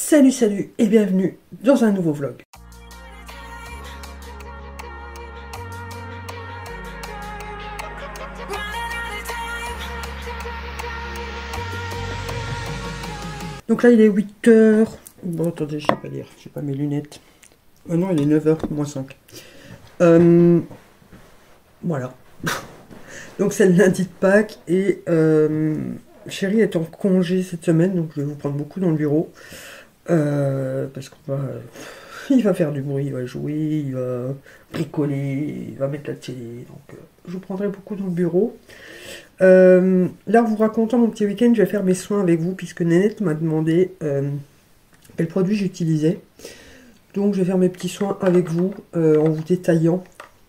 Salut salut et bienvenue dans un nouveau vlog. Donc là il est 8h. Bon attendez, je sais pas lire, j'ai pas mes lunettes. Non il est 9h moins 5. Voilà. Donc c'est le lundi de Pâques et Chéri est en congé cette semaine, donc je vais vous prendre beaucoup dans le bureau. Parce qu'on va... il va faire du bruit, il va jouer, il va bricoler, il va mettre la télé. Donc je vous prendrai beaucoup dans le bureau. Là, en vous racontant mon petit week-end, je vais faire mes soins avec vous, puisque Nénette m'a demandé quel produit j'utilisais. Donc je vais faire mes petits soins avec vous, en vous détaillant.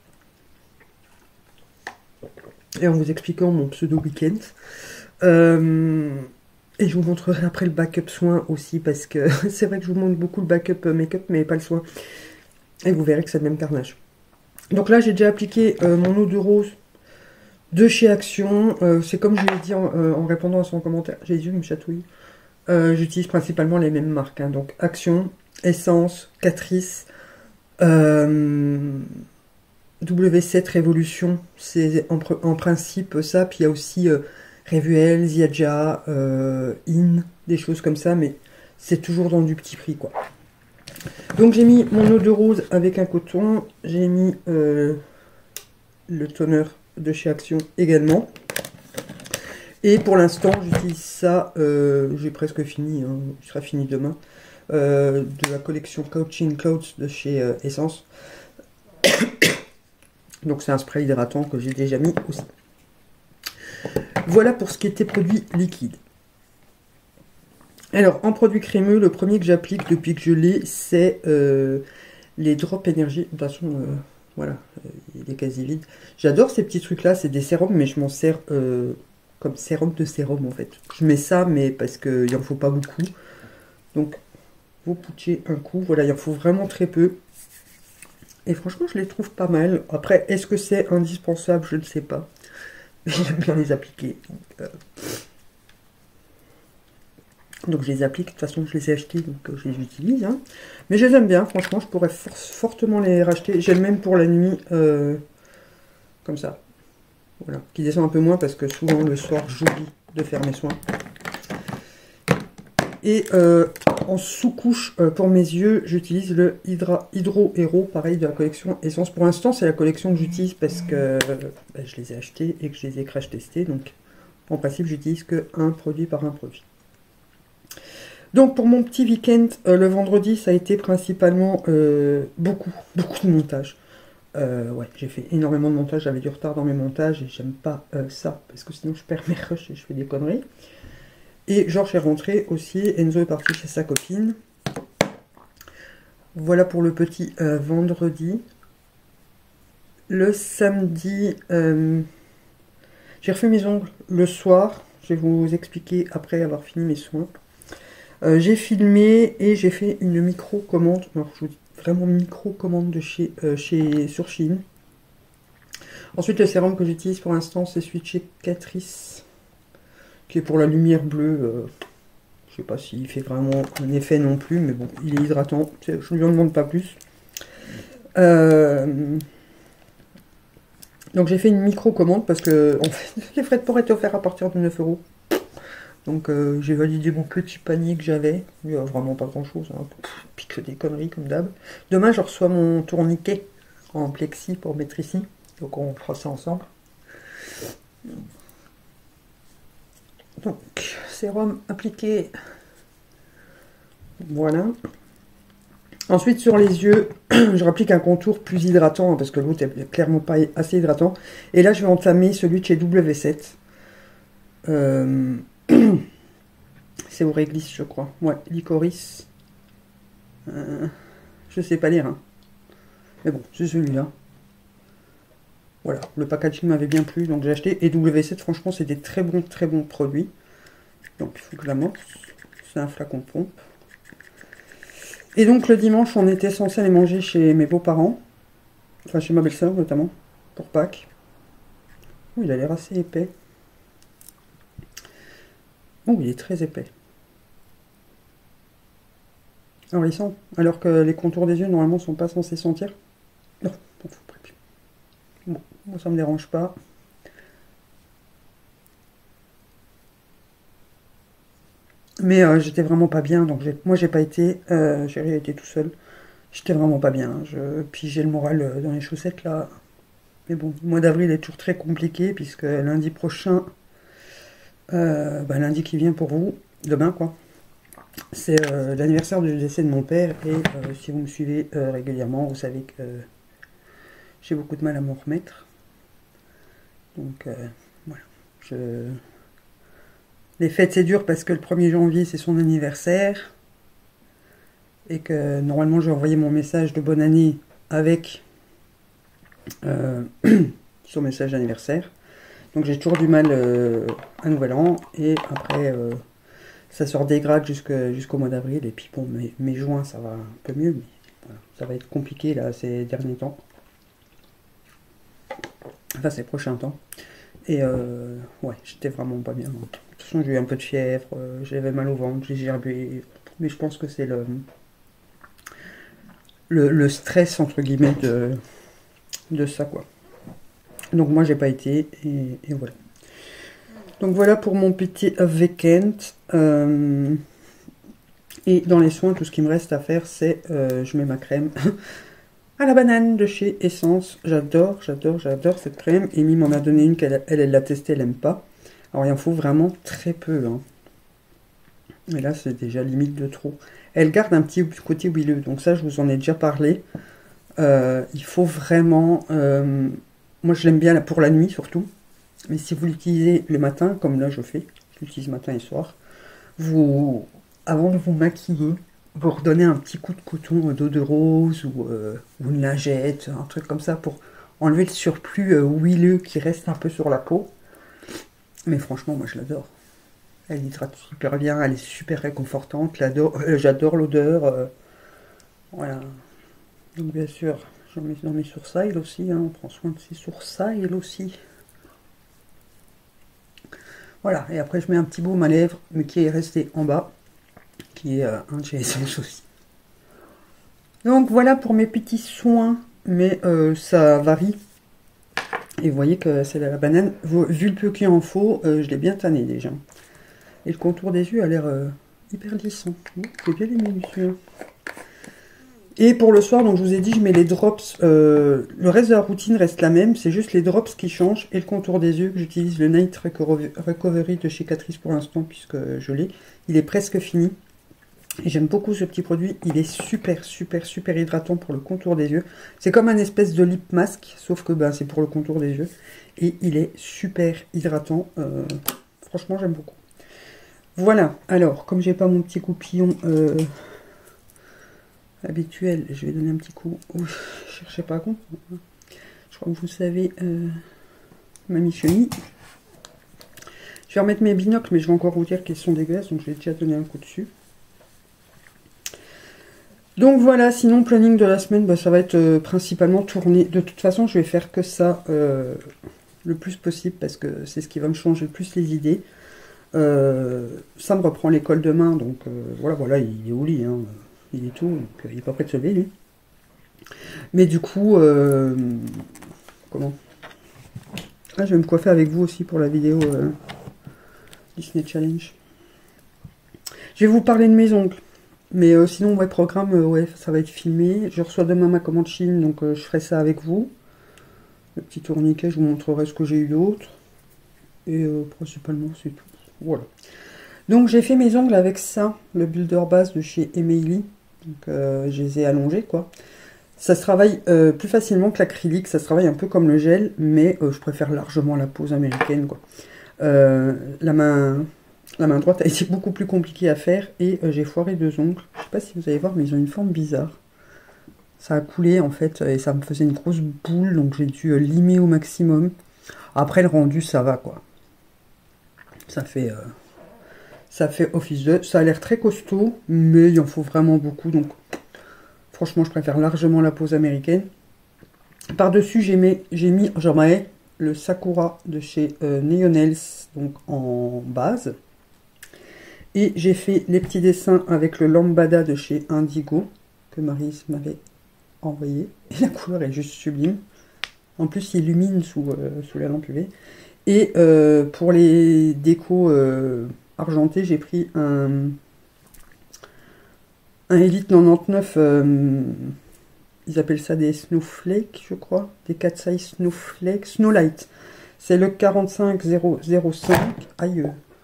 Et en vous expliquant mon pseudo week-end. Et je vous montrerai après le backup soin aussi, parce que c'est vrai que je vous montre beaucoup le backup make-up, mais pas le soin. Et vous verrez que c'est le même carnage. Donc là, j'ai déjà appliqué mon eau de rose de chez Action. C'est comme je lui ai dit en répondant à son commentaire. J'ai les yeux qui me chatouillent. J'utilise principalement les mêmes marques. Hein. Donc Action, Essence, Catrice, W7 Révolution. C'est en principe ça. Puis il y a aussi... Revuel, Ziadja, In, des choses comme ça, mais c'est toujours dans du petit prix, quoi. Donc j'ai mis mon eau de rose avec un coton, j'ai mis le toner de chez Action également. Et pour l'instant, j'utilise ça, j'ai presque fini, hein, je serai fini demain, de la collection Coaching Clothes de chez Essence. Donc c'est un spray hydratant que j'ai déjà mis aussi. Voilà pour ce qui était produit liquide. Alors, en produit crémeux, le premier que j'applique depuis que je l'ai, c'est les Drop Energy. De toute façon, voilà, il est quasi vide. J'adore ces petits trucs-là, c'est des sérums, mais je m'en sers comme sérum de sérum, en fait. Je mets ça, mais parce qu'il n'en faut pas beaucoup. Donc, vous pouchez un coup. Voilà, il en faut vraiment très peu. Et franchement, je les trouve pas mal. Après, est-ce que c'est indispensable? Je ne sais pas. J'aime bien les appliquer. Donc je les applique, de toute façon je les ai achetés, donc je les utilise. Hein. Mais je les aime bien, franchement, je pourrais fortement les racheter. J'aime même pour la nuit, comme ça. Voilà, qui descend un peu moins parce que souvent le soir j'oublie de faire mes soins. Et en sous-couche pour mes yeux, j'utilise le Hydro Hero, pareil de la collection Essence. Pour l'instant, c'est la collection que j'utilise parce que je les ai achetés et que je les ai crash testés. Donc, en principe, j'utilise que un produit par un produit. Donc, pour mon petit week-end, le vendredi, ça a été principalement beaucoup de montage. Ouais, j'ai fait énormément de montage. J'avais du retard dans mes montages et j'aime pas ça parce que sinon, je perds mes rushs et je fais des conneries. Et Georges est rentré aussi, Enzo est parti chez sa copine. Voilà pour le petit vendredi. Le samedi, j'ai refait mes ongles le soir. Je vais vous expliquer après avoir fini mes soins. J'ai filmé et j'ai fait une micro-commande. Alors je vous dis vraiment micro-commande de sur Shein. Ensuite le sérum que j'utilise pour l'instant c'est celui de chez Catrice. Qui est pour la lumière bleue, je sais pas s'il fait vraiment un effet non plus, mais bon, il est hydratant, je ne lui en demande pas plus. Donc j'ai fait une micro-commande parce que en fait, les frais de port étaient offerts à partir de 9 €. Donc j'ai validé mon petit panier que j'avais, il n'y a vraiment pas grand chose, hein. Puis que des conneries comme d'hab. Demain je reçois mon tourniquet en plexi pour mettre ici, donc on fera ça ensemble. Donc, sérum appliqué. Voilà. Ensuite, sur les yeux, je rapplique un contour plus hydratant, hein, parce que l'autre est clairement pas assez hydratant. Et là, je vais entamer celui de chez W7. C'est au réglisse, je crois. Ouais, licorice. Je sais pas lire. Hein. Mais bon, c'est celui-là. Voilà, le packaging m'avait bien plu, donc j'ai acheté. Et W7, franchement, c'est des très bons produits. Donc, il faut que je l'amorce. C'est un flacon de pompe. Et donc, le dimanche, on était censé aller manger chez mes beaux-parents. Enfin, chez ma belle-sœur, notamment, pour Pâques. Oh, il a l'air assez épais. Oh, il est très épais. Alors ils sentent, alors que les contours des yeux normalement sont pas censés sentir. Non, bon, moi ça me dérange pas. Mais j'étais vraiment pas bien, donc moi j'ai pas été, j'ai été tout seul. J'étais vraiment pas bien. Puis j'ai le moral dans les chaussettes là. Mais bon, le mois d'avril est toujours très compliqué puisque lundi prochain, lundi qui vient pour vous, demain quoi, c'est l'anniversaire du décès de mon père. Et si vous me suivez régulièrement, vous savez que j'ai beaucoup de mal à m'en remettre. Donc voilà. Les fêtes c'est dur parce que le 1er janvier c'est son anniversaire. Et que normalement j'ai envoyé mon message de bonne année avec son message d'anniversaire. Donc j'ai toujours du mal à Nouvel An. Et après ça se redégrade jusqu'au mois d'avril. Et puis bon, mai juin ça va un peu mieux. Mais voilà, ça va être compliqué là ces derniers temps. Enfin ces prochains temps. Et ouais, j'étais vraiment pas bien. De toute façon j'ai eu un peu de fièvre, j'avais mal au ventre, j'ai gerblé. Mais je pense que c'est le stress entre guillemets de ça quoi. Donc moi j'ai pas été et voilà. Donc voilà pour mon petit week-end. Et dans les soins, tout ce qui me reste à faire, c'est je mets ma crème à la banane de chez Essence. J'adore cette crème. Amy m'en a donné une qu'elle l'a testée, elle aime pas. Alors il en faut vraiment très peu. Hein. Et là c'est déjà limite de trop. Elle garde un petit côté huileux, donc ça je vous en ai déjà parlé. Il faut vraiment... moi je l'aime bien pour la nuit surtout. Mais si vous l'utilisez le matin, comme là je fais, je l'utilise matin et soir, avant de vous maquiller, vous redonnez un petit coup de coton d'eau de rose ou une lingette, un truc comme ça pour enlever le surplus huileux qui reste un peu sur la peau. Mais franchement, moi je l'adore. Elle hydrate super bien, elle est super réconfortante, j'adore l'odeur. Voilà. Donc bien sûr, j'en mets dans mes sourcils aussi, hein, on prend soin de ses sourcils aussi. Voilà, et après je mets un petit baume à lèvres, mais qui est resté en bas, qui est un de chez Essence aussi. Donc voilà pour mes petits soins, mais ça varie. Et vous voyez que c'est la banane, vu le peu qu'il en faut, je l'ai bien tanné déjà. Et le contour des yeux a l'air hyper lissant. J'ai bien aimé celui-là. Et pour le soir, donc je vous ai dit, je mets les drops. Le reste de la routine reste la même. C'est juste les drops qui changent. Et le contour des yeux, que j'utilise le Night Recovery de chez Catrice pour l'instant, puisque je l'ai. Il est presque fini. Et j'aime beaucoup ce petit produit. Il est super hydratant pour le contour des yeux. C'est comme un espèce de lip mask, sauf que c'est pour le contour des yeux. Et il est super hydratant. Franchement, j'aime beaucoup. Voilà. Alors, comme j'ai pas mon petit coupillon... habituel, je vais donner un petit coup. Ouf, je cherchais pas à comprendre. Je crois que vous savez ma Michoni. Je vais remettre mes binocles, mais je vais encore vous dire qu'ils sont dégueulasses, donc je vais déjà donner un coup dessus. Donc voilà, sinon planning de la semaine, ça va être principalement tourné. De toute façon, je vais faire que ça le plus possible parce que c'est ce qui va me changer le plus les idées. Ça me reprend l'école demain, donc voilà, il est au lit, hein. Il est tout, donc il n'est pas prêt de se lever, lui. Mais du coup, comment je vais me coiffer avec vous aussi pour la vidéo Disney Challenge. Je vais vous parler de mes ongles. Mais sinon, programme, ça va être filmé. Je reçois demain ma commande Chine, donc je ferai ça avec vous. Le petit tourniquet, je vous montrerai ce que j'ai eu d'autre. Et principalement, c'est tout. Voilà. Donc j'ai fait mes ongles avec ça, le Builder Base de chez Emily. Donc je les ai allongés quoi. Ça se travaille plus facilement que l'acrylique, ça se travaille un peu comme le gel, mais je préfère largement la pose américaine quoi. La main droite a été beaucoup plus compliquée à faire et j'ai foiré 2 ongles. Je sais pas si vous allez voir, mais ils ont une forme bizarre. Ça a coulé en fait et ça me faisait une grosse boule, donc j'ai dû limer au maximum. Après le rendu ça va quoi. Ça fait office de... Ça a l'air très costaud, mais il en faut vraiment beaucoup. Donc, franchement, je préfère largement la pose américaine. Par-dessus, j'ai mis le Sakura de chez Neonels, donc en base. Et j'ai fait les petits dessins avec le Lambada de chez Indigo, que Maryse m'avait envoyé. Et la couleur est juste sublime. En plus, il illumine sous la lampe UV. Et pour les décos argentés, j'ai pris un Elite 99. Ils appellent ça des Snowflakes, je crois. Des Cat Size Snowflakes. Snowlight. C'est le 45005. Aïe.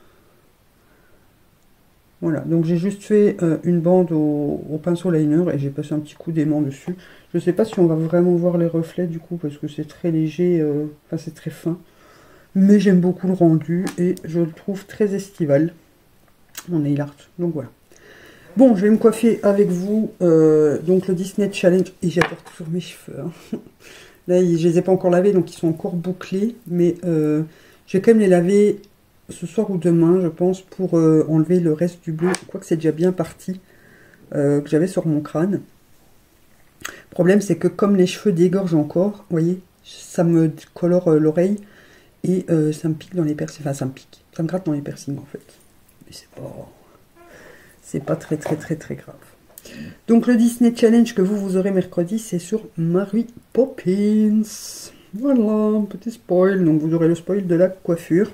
Voilà, donc j'ai juste fait une bande au pinceau liner et j'ai passé un petit coup d'aimant dessus. Je sais pas si on va vraiment voir les reflets du coup parce que c'est très léger, enfin c'est très fin. Mais j'aime beaucoup le rendu et je le trouve très estival. Mon nail art, donc voilà. Bon, je vais me coiffer avec vous. Donc le Disney Challenge, et j'adore toujours mes cheveux. Hein. Là, je les ai pas encore lavés, donc ils sont encore bouclés. Mais je vais quand même les laver ce soir ou demain, je pense, pour enlever le reste du bleu. Quoique c'est déjà bien parti, que j'avais sur mon crâne. Le problème, c'est que comme les cheveux dégorgent encore, vous voyez, ça me colore l'oreille. Et ça me pique dans les piercings. Enfin, ça me pique. Ça me gratte dans les piercings, en fait. Mais c'est pas très grave. Donc, le Disney Challenge que vous aurez mercredi, c'est sur Mary Poppins. Voilà, un petit spoil. Donc, vous aurez le spoil de la coiffure.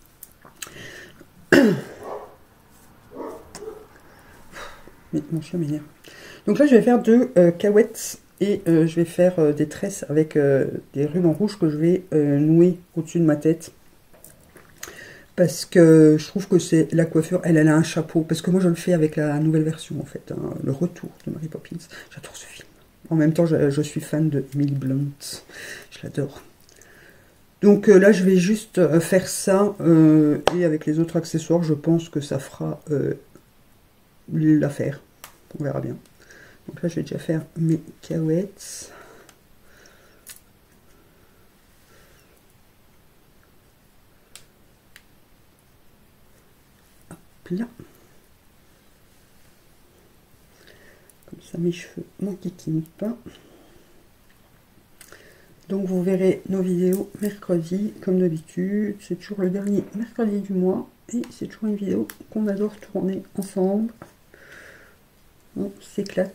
Mais mon chien m'énerve. Donc là, je vais faire deux cahuètes. Et je vais faire des tresses avec des rubans rouges que je vais nouer au-dessus de ma tête. Parce que je trouve que c'est la coiffure, elle a un chapeau. Parce que moi, je le fais avec la nouvelle version, en fait. Hein, le retour de Mary Poppins. J'adore ce film. En même temps, je suis fan de Emily Blunt. Je l'adore. Donc là, je vais juste faire ça. Et avec les autres accessoires, je pense que ça fera l'affaire. On verra bien. Donc là, je vais déjà faire mes cahuètes. Hop là. Comme ça, mes cheveux m'enquiquinent pas. Donc vous verrez nos vidéos mercredi, comme d'habitude. C'est toujours le dernier mercredi du mois. Et c'est toujours une vidéo qu'on adore tourner ensemble. On s'éclate.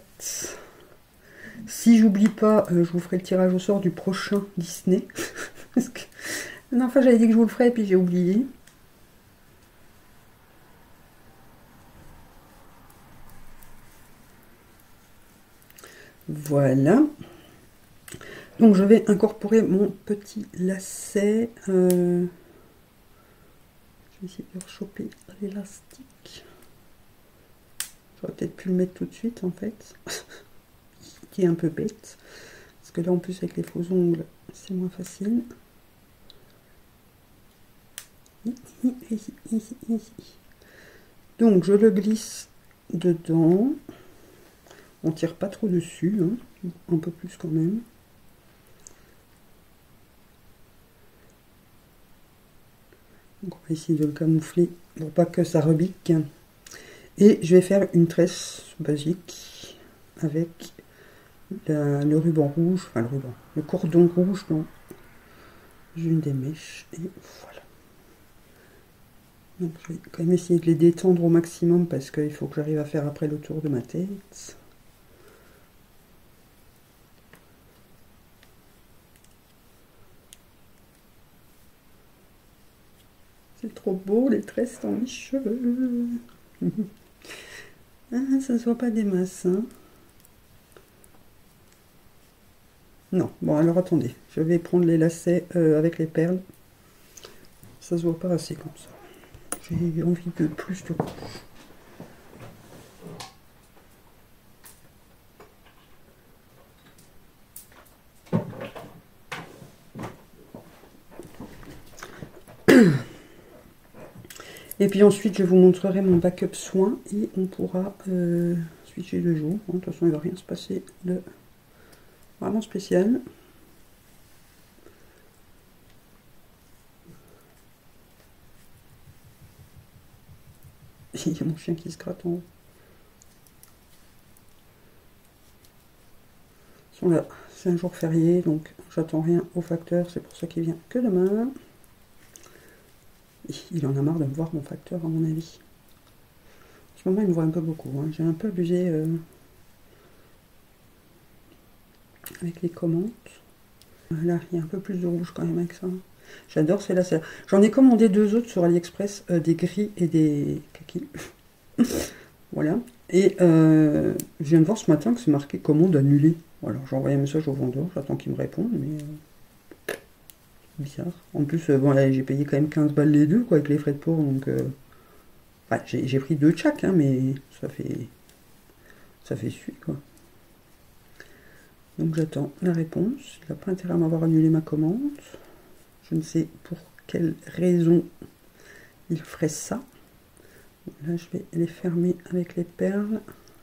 Si j'oublie pas, je vous ferai le tirage au sort du prochain Disney. Parce que la dernière fois j'avais dit que je vous le ferais et puis j'ai oublié. Voilà. Donc je vais incorporer mon petit lacet. Je vais essayer de rechoper l'élastique. J'aurais peut-être pu le mettre tout de suite en fait. Qui est un peu bête. Parce que là en plus avec les faux ongles, c'est moins facile. Donc je le glisse dedans. On tire pas trop dessus, hein. Un peu plus quand même. Donc on va essayer de le camoufler pour pas que ça rebique. Et je vais faire une tresse basique avec le ruban rouge, enfin le cordon rouge dans une des mèches. Et voilà. Donc je vais quand même essayer de les détendre au maximum parce qu'il faut que j'arrive à faire après le tour de ma tête. C'est trop beau les tresses dans mes cheveux. Ah, ça se voit pas des masses, hein. Non, bon alors attendez, je vais prendre les lacets avec les perles. Ça se voit pas assez comme ça. J'ai envie de plus de rouge. Et puis ensuite, je vous montrerai mon backup soin et on pourra switcher de jour. De toute façon, il ne va rien se passer de vraiment spécial. Il y a mon chien qui se gratte en haut. Là, c'est un jour férié, donc j'attends rien au facteur. C'est pour ça qu'il vient que demain. Il en a marre de me voir, mon facteur, à mon avis. ce moment, il me voit un peu beaucoup. Hein. J'ai un peu abusé avec les commandes. Là, il y a un peu plus de rouge quand même avec ça. J'adore celle-là. J'en ai commandé 2 autres sur AliExpress, des gris et des kakis. Voilà. Et je viens de voir ce matin que c'est marqué commande annulée. Alors j'ai envoyé un message au vendeur, j'attends qu'il me réponde, mais bizarre. En plus, bon là j'ai payé quand même 15 balles les deux, quoi, avec les frais de port, donc bah, j'ai pris 2 de chaque, hein, mais ça fait suite, quoi. Donc j'attends la réponse. Il n'a pas intérêt à m'avoir annulé ma commande. Je ne sais pour quelle raison il ferait ça. Là, je vais les fermer avec les perles.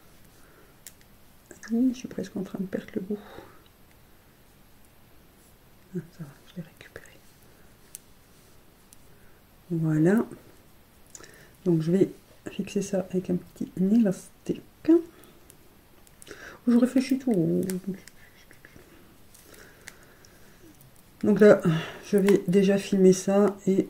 Oui, je suis presque en train de perdre le goût. Ah, ça va, je l'ai récupéré. Voilà. Donc, je vais fixer ça avec un petit élastique. Je réfléchis tout. Donc là, je vais déjà filmer ça et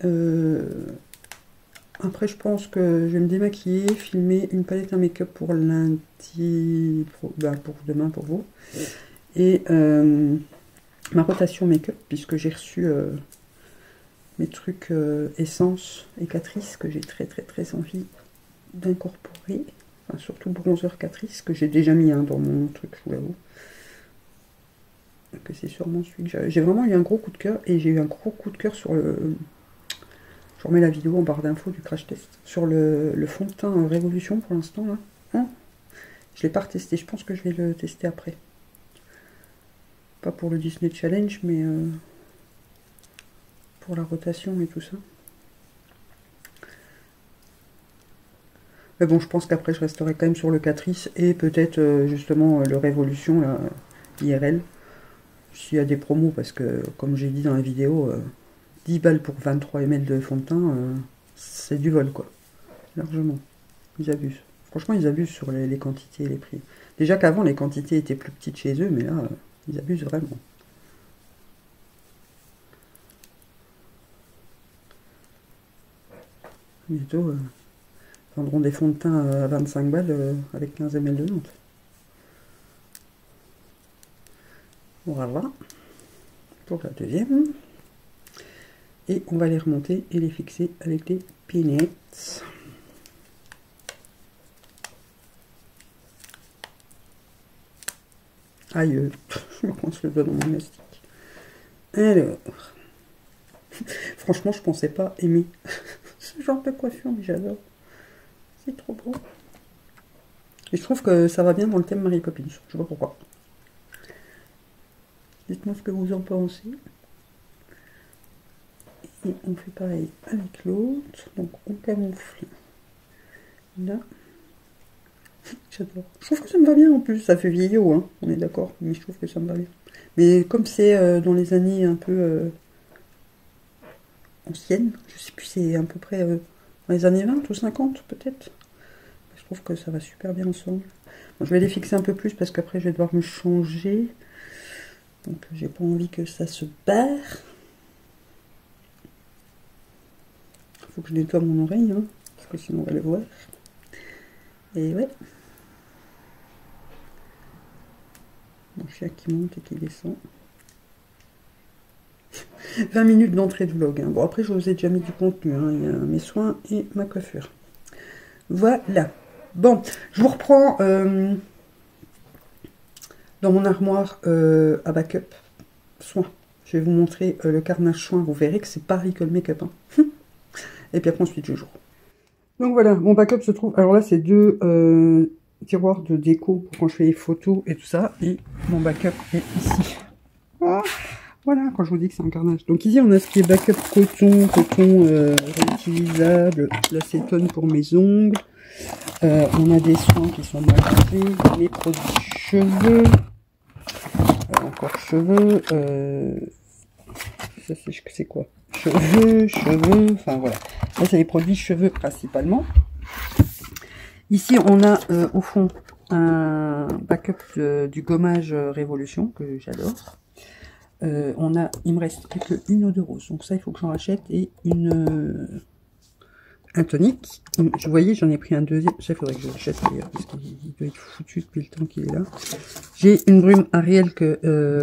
après, je pense que je vais me démaquiller, filmer une palette à make-up pour lundi, pour demain pour vous. Et ma rotation make-up, puisque j'ai reçu mes trucs essence et Catrice que j'ai très envie d'incorporer. Enfin, surtout bronzer Catrice, que j'ai déjà mis dans mon truc, je vous l'avoue. Que c'est sûrement celui que j'ai vraiment eu un gros coup de cœur. Et j'ai eu un gros coup de cœur sur le... Je remets la vidéo en barre d'infos du crash test. Sur le fond de teint Révolution pour l'instant là. Hein, je ne l'ai pas retesté, je pense que je vais le tester après. Pas pour le Disney Challenge, mais pour la rotation et tout ça. Mais bon, je pense qu'après je resterai quand même sur le Catrice et peut-être justement le Révolution, là, IRL. S'il y a des promos, parce que comme j'ai dit dans la vidéo, 10 balles pour 23 ml de fond de teint, c'est du vol, quoi. Largement. Ils abusent. Franchement, ils abusent sur les quantités et les prix. Déjà qu'avant, les quantités étaient plus petites chez eux, mais là, ils abusent vraiment. Bientôt, ils vendront des fonds de teint à 25 balles avec 15 ml de menthe. Voilà. Pour la deuxième. Et on va les remonter et les fixer avec des pincettes. Aïe, je me coince le doigt dans mon élastique. Alors, franchement, je pensais pas aimer ce genre de coiffure, mais j'adore. C'est trop beau. Et je trouve que ça va bien dans le thème Mary Poppins. Je sais pas pourquoi. Dites-moi ce que vous en pensez. Et on fait pareil avec l'autre. Donc on camoufle là. J'adore. Je trouve que ça me va bien en plus. Ça fait vieillot, hein. On est d'accord. Mais je trouve que ça me va bien. Mais comme c'est dans les années un peu anciennes, je sais plus, c'est à peu près dans les années 20 ou 50 peut-être. Je trouve que ça va super bien ensemble. Bon, je vais les fixer un peu plus parce qu'après je vais devoir me changer. Donc j'ai pas envie que ça se barre. Faut que je nettoie mon oreille, hein, parce que sinon on va le voir. Et ouais. Mon chien qui monte et qui descend. 20 minutes d'entrée de vlog. Hein. Bon, après, je vous ai déjà mis du contenu. Hein. Il y a mes soins et ma coiffure. Voilà. Bon, je vous reprends dans mon armoire à backup soins. Je vais vous montrer le carnage soin. Vous verrez que c'est pareil que le make-up. Hein. Et puis après, ensuite, je joue. Donc voilà, mon backup se trouve... Alors là, c'est 2 tiroirs de déco pour quand je fais les photos et tout ça. Et mon backup est ici. Ah, voilà, quand je vous dis que c'est un carnage. Donc ici, on a ce qui est backup coton réutilisable, l'acétone pour mes ongles. On a des soins qui sont mélangés, les produits cheveux. Encore cheveux. Ça, c'est quoi? Cheveux, enfin voilà. Là, c'est les produits cheveux principalement. Ici, on a au fond un backup du gommage Révolution que j'adore. Il me reste plus qu'une eau de rose. Donc ça, il faut que j'en rachète. Et une... un tonique. Vous voyez, j'en ai pris un deuxième. Ça, il faudrait que je l'achète d'ailleurs, parce qu'il doit être foutu depuis le temps qu'il est là. J'ai une brume Ariel que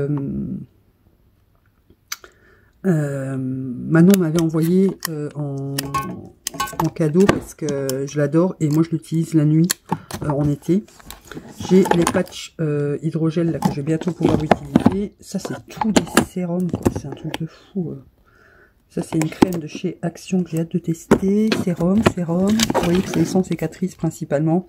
Manon m'avait envoyé en cadeau parce que je l'adore et moi je l'utilise la nuit en été. J'ai les patchs hydrogel là que je vais bientôt pouvoir utiliser. Ça c'est tous des sérums quoi, c'est un truc de fou. Ça c'est une crème de chez Action que j'ai hâte de tester. Sérum. Vous voyez que c'est essence cicatrice principalement.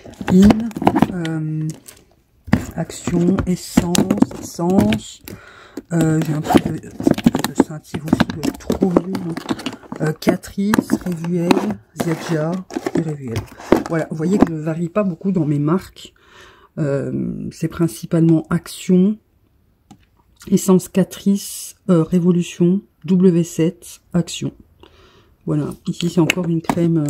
Action, essence. J'ai un peu de Saint-Yves aussi, doit être trop vieux. Catrice, Révuel, Ziadja et Révuel. Voilà, vous voyez que je ne varie pas beaucoup dans mes marques. C'est principalement Action, Essence Catrice, Révolution, W7, Action. Voilà, ici c'est encore une crème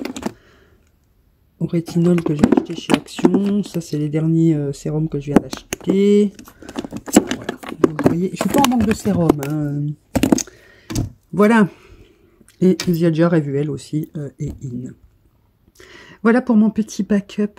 au rétinol que j'ai acheté chez Action. Ça c'est les derniers sérums que je viens d'acheter. Voilà, vous voyez, je suis pas en manque de sérum. Hein. Voilà. Et Ziadja, Révuel aussi et In. Voilà pour mon petit backup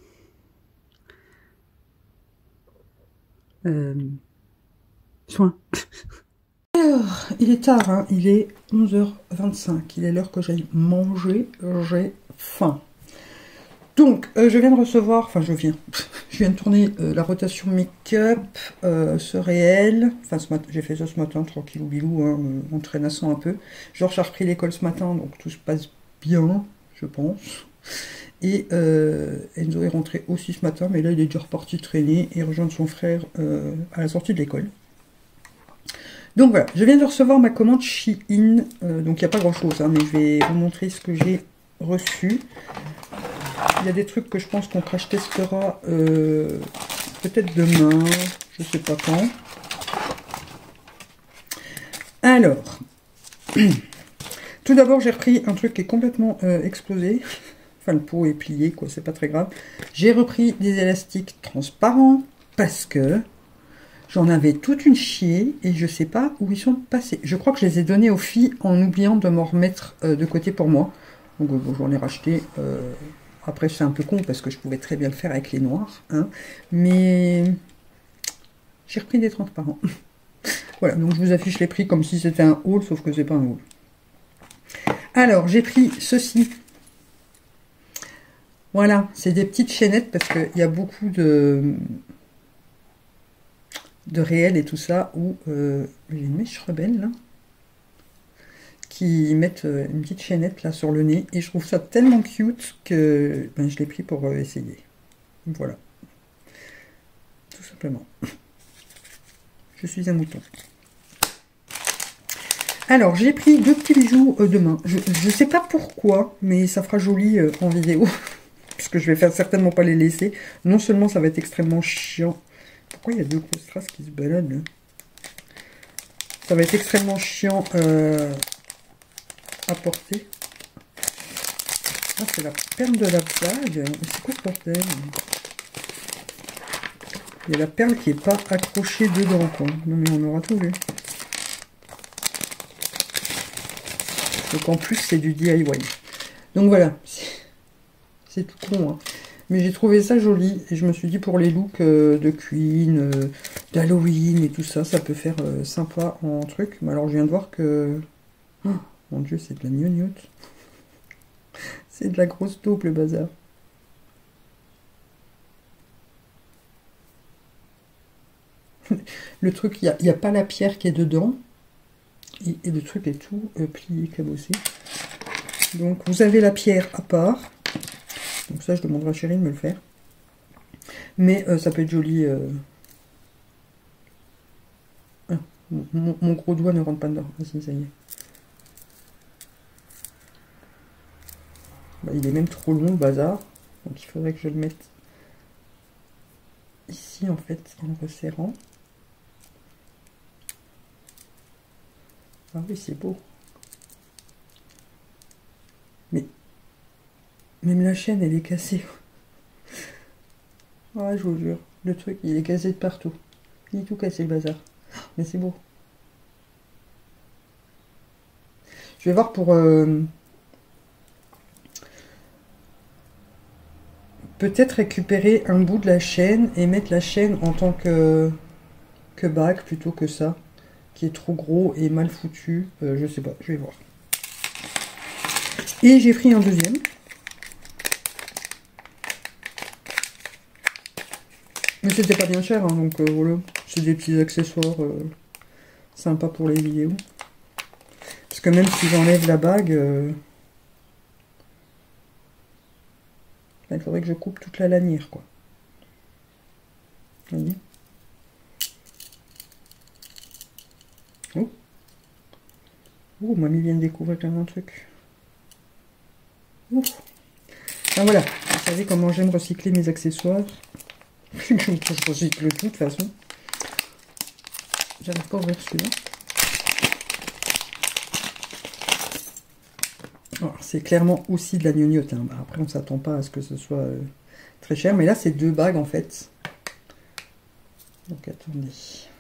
soin. Alors, il est tard, hein, il est 11h25. Il est l'heure que j'aille manger. J'ai faim. Donc, je viens de recevoir, enfin je viens de tourner la rotation make-up, ce réel, enfin j'ai fait ça ce matin, tranquillou bilou, hein, en traînassant un peu. Georges a repris l'école ce matin, donc tout se passe bien, je pense. Et Enzo est rentré aussi ce matin, mais là il est déjà reparti traîner et rejoindre son frère à la sortie de l'école. Donc voilà, je viens de recevoir ma commande Shein, donc il n'y a pas grand chose, hein, mais je vais vous montrer ce que j'ai reçu. Il y a des trucs que je pense qu'on crash testera peut-être demain, je sais pas quand. Alors, tout d'abord j'ai repris un truc qui est complètement explosé. Enfin le pot est plié quoi, c'est pas très grave. J'ai repris des élastiques transparents parce que j'en avais toute une chier et je sais pas où ils sont passés. Je crois que je les ai donnés aux filles en oubliant de m'en remettre de côté pour moi. Donc bon, j'en ai racheté... Après, c'est un peu con parce que je pouvais très bien le faire avec les noirs. Hein, mais j'ai repris des transparents. Voilà, donc je vous affiche les prix comme si c'était un haul, sauf que c'est pas un haul. Alors, j'ai pris ceci. Voilà, c'est des petites chaînettes parce qu'il y a beaucoup de réels et tout ça où j'ai une mèche rebelle là. Qui mettent une petite chaînette là sur le nez et je trouve ça tellement cute que ben, je l'ai pris pour essayer. Voilà. Tout simplement. Je suis un mouton. Alors, j'ai pris deux petits bijoux de main. Je sais pas pourquoi, mais ça fera joli en vidéo. Parce que je vais certainement pas les laisser. Non seulement ça va être extrêmement chiant. Pourquoi il y a deux grosses traces qui se baladent là? Ça va être extrêmement chiant à porter. Ah, c'est la perle de la bague. C'est quoi ce bordel? Il y a la perle qui n'est pas accrochée dedans, quoi. Non, mais on aura tout vu. Donc en plus, c'est du DIY. Donc voilà. C'est tout con, hein. Mais j'ai trouvé ça joli. Et je me suis dit, pour les looks de Queen, d'Halloween et tout ça, ça peut faire sympa en truc. Mais alors, je viens de voir que... Oh, mon Dieu, c'est de la gnognotte. C'est de la grosse taupe, le bazar. Le truc, il n'y a pas la pierre qui est dedans. Et le truc est tout plié, cabossé. Donc, vous avez la pierre à part. Donc ça, je demanderai à Chérie de me le faire. Mais ça peut être joli. Ah, mon gros doigt ne rentre pas dedans. Ah si, ça y est. Bah, il est même trop long, le bazar. Donc il faudrait que je le mette ici, en fait, en le resserrant. Ah oui, c'est beau. Mais même la chaîne, elle est cassée. Ah, je vous jure. Le truc, il est cassé de partout. Il est tout cassé, le bazar. Mais c'est beau. Je vais voir pour peut-être récupérer un bout de la chaîne et mettre la chaîne en tant que bague plutôt que ça, qui est trop gros et mal foutu. Je sais pas, je vais voir. Et j'ai pris un deuxième. Mais c'était pas bien cher, hein, donc voilà. C'est des petits accessoires sympas pour les vidéos. Parce que même si j'enlève la bague, il faudrait que je coupe toute la lanière, quoi. Vous voyez? Oh. Oh, mamie vient de découvrir un truc. Ouf. Ben voilà, vous savez comment j'aime recycler mes accessoires. Je recycle tout de toute façon. J'arrive pas à ouvrir celui-là. C'est clairement aussi de la gnognotte. Hein. Bah, après, on ne s'attend pas à ce que ce soit très cher. Mais là, c'est 2 bagues en fait. Donc attendez.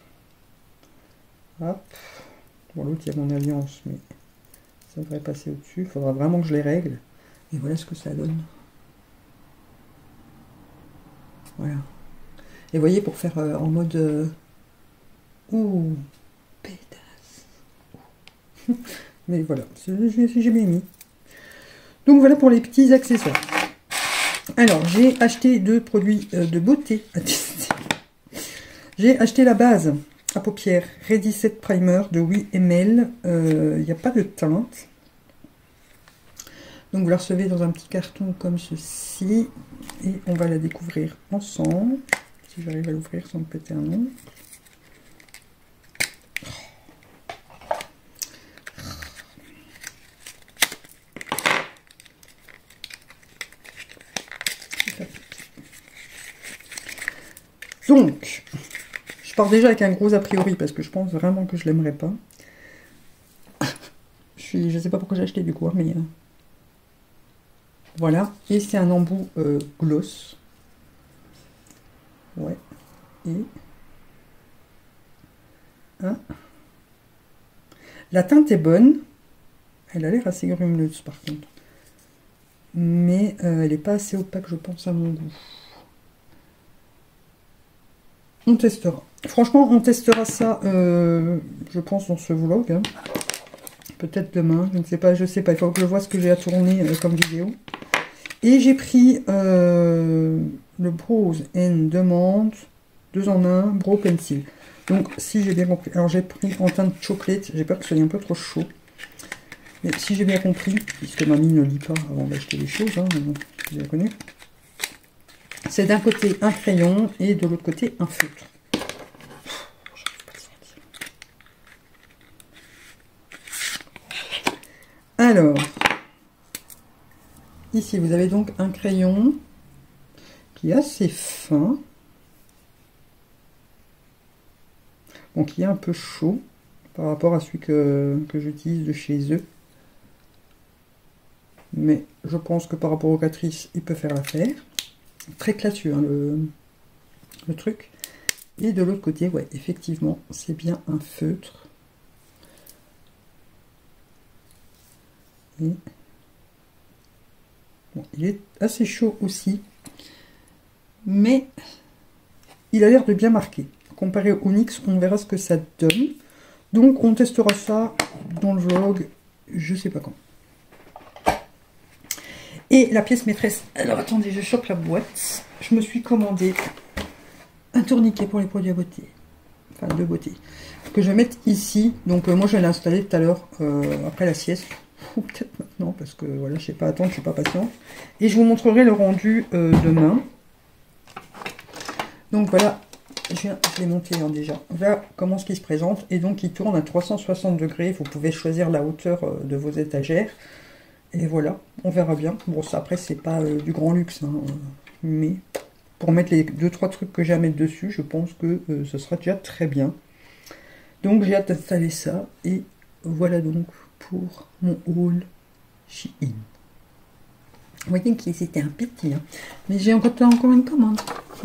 Hop. Bon, l'autre, il y a mon alliance, mais ça devrait passer au-dessus. Il faudra vraiment que je les règle. Et voilà ce que ça donne. Voilà. Et vous voyez, pour faire en mode... Ouh, pétasse. Mais voilà, j'ai bien mis. Donc voilà pour les petits accessoires. Alors, j'ai acheté 2 produits de beauté à tester. J'ai acheté la base à paupières Ready Set Primer de 8 ml. Il n'y a pas de teinte. Donc vous la recevez dans un petit carton comme ceci. Et on va la découvrir ensemble. Si j'arrive à l'ouvrir sans me péter un ongle. Donc, je pars déjà avec un gros a priori parce que je pense vraiment que je l'aimerais pas. Je sais pas pourquoi j'ai acheté du coup, hein, mais voilà. Et c'est un embout gloss. Ouais. Et hein. La teinte est bonne. Elle a l'air assez grumeleuse par contre. Mais elle n'est pas assez opaque, je pense, à mon goût. On testera. Franchement, on testera ça, je pense, dans ce vlog. Hein. Peut-être demain, je ne sais pas, je sais pas. Il faut que je vois ce que j'ai à tourner comme vidéo. Et j'ai pris le Brows and Demande 2 en 1 Brow Pencil. Donc, si j'ai bien compris, alors j'ai pris en teinte chocolate. J'ai peur que ce soit un peu trop chaud. Mais si j'ai bien compris, puisque mamie ne lit pas avant d'acheter les choses, hein, vous avez connu. C'est d'un côté un crayon et de l'autre côté un feutre. Alors, ici vous avez donc un crayon qui est assez fin, bon, qui est un peu chaud par rapport à celui que j'utilise de chez eux. Mais je pense que par rapport aux Catrice, il peut faire l'affaire. Très classieux hein, le truc. Et de l'autre côté, ouais, effectivement, c'est bien un feutre. Et bon, il est assez chaud aussi. Mais il a l'air de bien marquer. Comparé au NYX, on verra ce que ça donne. Donc on testera ça dans le vlog, je sais pas quand. Et la pièce maîtresse, alors attendez, je chope la boîte. Je me suis commandé un tourniquet pour les produits à beauté. Enfin, de beauté. Que je vais mettre ici. Donc moi je vais l'installer tout à l'heure, après la sieste. Ou peut-être maintenant, parce que voilà, je sais pas attendre, je suis pas patiente. Et je vous montrerai le rendu demain. Donc voilà, je l'ai monté hein, déjà. Voilà comment ce qui se présente. Et donc il tourne à 360 degrés. Vous pouvez choisir la hauteur de vos étagères. Et voilà, on verra bien. Bon, ça après, c'est pas du grand luxe, hein, mais pour mettre les 2-3 trucs que j'ai à mettre dessus, je pense que ce sera déjà très bien. Donc, j'ai hâte d'installer ça. Et voilà donc pour mon haul Shein. Vous voyez que c'était un petit, hein, mais j'ai encore une commande.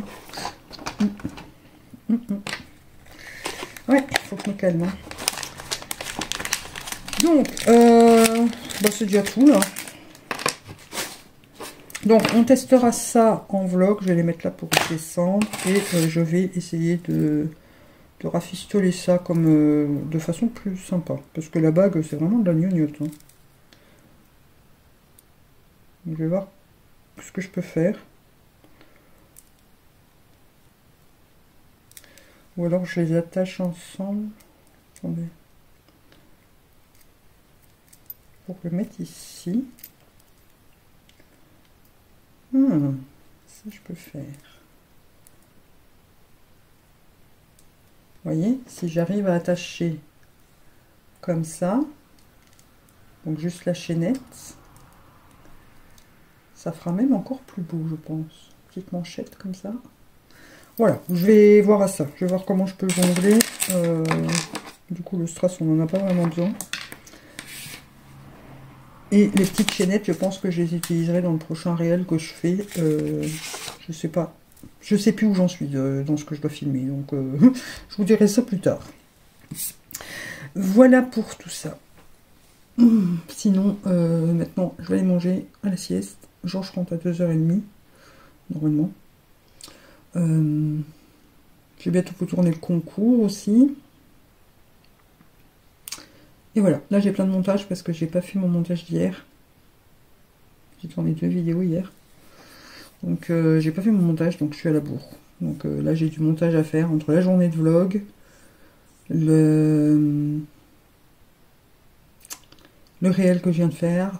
Ouais, il faut que je me calme. Hein. Donc, bah c'est déjà tout là. Donc on testera ça en vlog, je vais les mettre là pour descendre et je vais essayer de rafistoler ça comme de façon plus sympa. Parce que la bague c'est vraiment de la gnognotte. Hein. Je vais voir ce que je peux faire. Ou alors je les attache ensemble. Attendez. Pour le mettre ici. Ça je peux faire. Vous voyez, si j'arrive à attacher comme ça, donc juste la chaînette, ça fera même encore plus beau, je pense. Petite manchette comme ça. Voilà, je vais voir à ça. Je vais voir comment je peux jongler. Du coup, le strass, on n'en a pas vraiment besoin. Et les petites chaînettes, je pense que je les utiliserai dans le prochain réel que je fais. Je sais pas. Je sais plus où j'en suis dans ce que je dois filmer. Donc, je vous dirai ça plus tard. Voilà pour tout ça. Sinon, maintenant, je vais aller manger à la sieste. Georges rentre à 2h30, normalement. Je vais bientôt vous tourner le concours aussi. Et voilà, là j'ai plein de montages parce que j'ai pas fait mon montage d'hier. J'ai tourné 2 vidéos hier. Donc j'ai pas fait mon montage, donc je suis à la bourre. Donc là j'ai du montage à faire entre la journée de vlog, le réel que je viens de faire,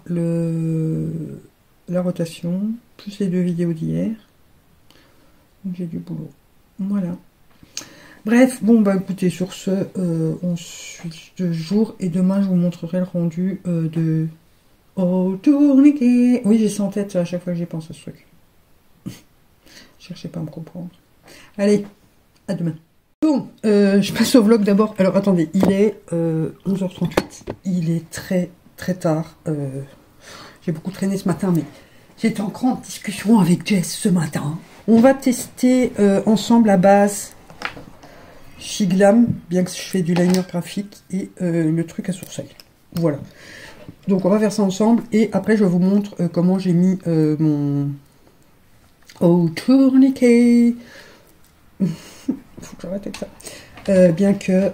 la rotation, plus les 2 vidéos d'hier. Donc j'ai du boulot. Voilà. Bref, bon bah écoutez, sur ce, on switch de jour et demain je vous montrerai le rendu de Oh tourniquet. Oui, j'ai ça en tête à chaque fois que j'y pense à ce truc. Cherchez pas à me comprendre. Allez, à demain. Bon, je passe au vlog d'abord. Alors attendez, il est 11h38. Il est très très tard. J'ai beaucoup traîné ce matin, mais j'étais en grande discussion avec Jess ce matin. On va tester ensemble la base Shiglam, bien que je fais du liner graphique, et le truc à sourcils. Voilà. Donc on va faire ça ensemble, et après je vous montre comment j'ai mis mon Oh tourniquet. Faut que j'arrête avec ça. Bien que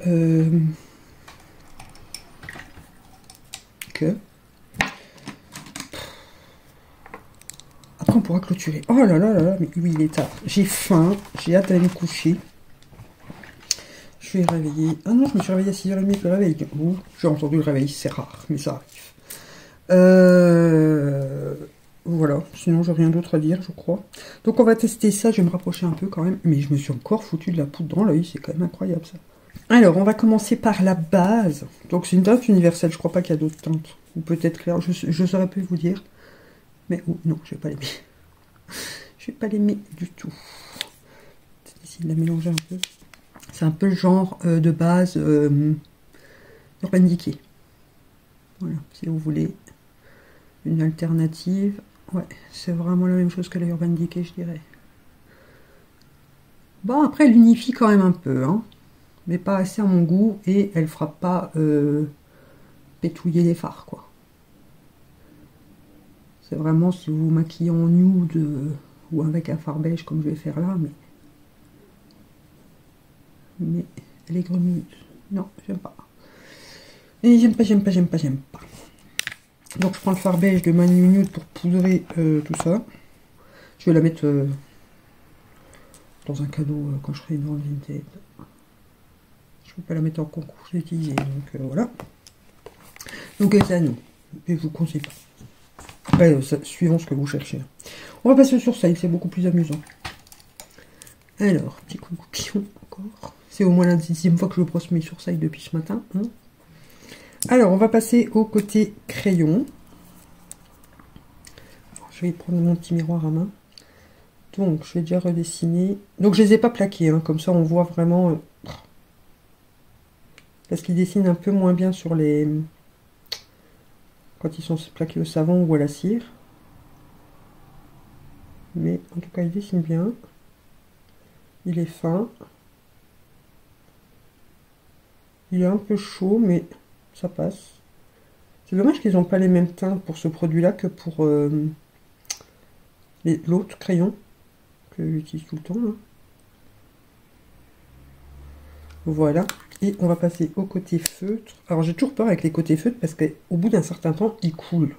après on pourra clôturer. Oh là là là là, mais oui il est tard. J'ai faim, j'ai hâte d'aller me coucher. Je suis réveillée. Ah non, je me suis réveillée à 6h30 avec le réveil. Oh, j'ai entendu le réveil, c'est rare, mais ça arrive. Voilà, sinon j'ai rien d'autre à dire, je crois. Donc on va tester ça, je vais me rapprocher un peu quand même. Mais je me suis encore foutu de la poudre dans l'œil, c'est quand même incroyable ça. Alors, on va commencer par la base. Donc c'est une teinte universelle, je crois pas qu'il y a d'autres teintes. Ou peut-être clair, je saurais plus vous dire. Mais oh, non, je vais pas l'aimer. Je vais pas l'aimer du tout. Je vais essayer de la mélanger un peu. C'est un peu le genre de base Urban Decay. Voilà, si vous voulez une alternative. Ouais, c'est vraiment la même chose que la Urban Decay, je dirais. Bon, après, elle unifie quand même un peu, hein, mais pas assez à mon goût, et elle fera pas pétouiller les fards, quoi. C'est vraiment si vous vous maquillez en nude ou avec un fard beige, comme je vais faire là, mais elle est gremeuse. Non, j'aime pas. Et j'aime pas. Donc je prends le fard beige de Manu Nude pour poudrer tout ça. Je vais la mettre dans un cadeau quand je serai dans le Vinted. Je ne vais pas la mettre en concours, je l'ai utilisée, donc voilà. Donc ça non, je vous conseille pas. Après, suivant ce que vous cherchez. On va passer sur ça, c'est beaucoup plus amusant. Alors, petit coup de pion encore. C'est au moins la 10e fois que je brosse mes sourcils depuis ce matin. Hein. Alors, on va passer au côté crayon. Alors, je vais prendre mon petit miroir à main. Donc, je vais déjà redessiner. Donc, je les ai pas plaqués, hein, comme ça on voit vraiment... parce qu'ils dessinent un peu moins bien sur les... quand ils sont plaqués au savon ou à la cire. Mais en tout cas, il dessine bien. Il est fin. Il est un peu chaud, mais ça passe. C'est dommage qu'ils n'ont pas les mêmes teintes pour ce produit-là que pour l'autre crayon que j'utilise tout le temps, là. Voilà. Et on va passer au côté feutre. Alors j'ai toujours peur avec les côtés feutres parce qu'au bout d'un certain temps, ils coulent.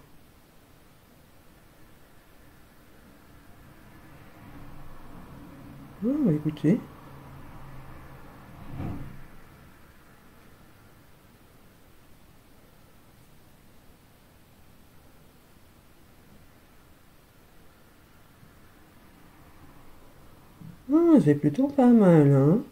Ah, écoutez. Ah, c'est plutôt pas mal, hein.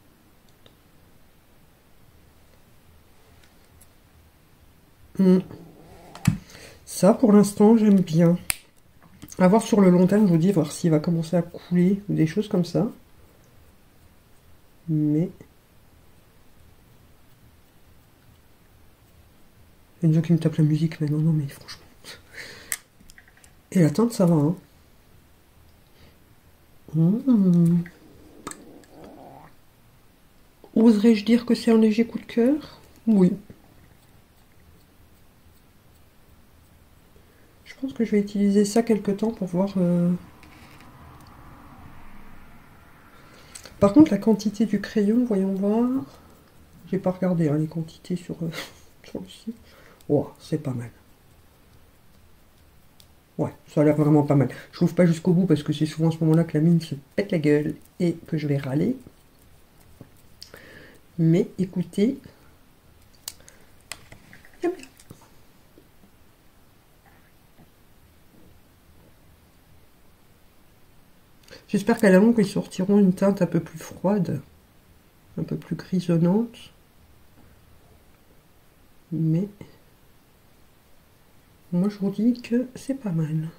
Ça, pour l'instant, j'aime bien. À voir sur le long terme, je vous dis, voir s'il va commencer à couler ou des choses comme ça. Mais... il y a une qui me tape la musique, mais non, mais franchement. Et la teinte, ça va, hein. Oserais-je dire que c'est un léger coup de cœur? Oui. Je pense que je vais utiliser ça quelque temps pour voir... Par contre, la quantité du crayon, voyons voir. J'ai pas regardé hein, les quantités sur, sur le site. Oh, c'est pas mal. Ouais, ça a l'air vraiment pas mal. Je trouve pas jusqu'au bout parce que c'est souvent à ce moment-là que la mine se pète la gueule et que je vais râler. Mais écoutez... J'espère qu'à la longue, ils sortiront une teinte un peu plus froide, un peu plus grisonnante. Mais moi, je vous dis que c'est pas mal.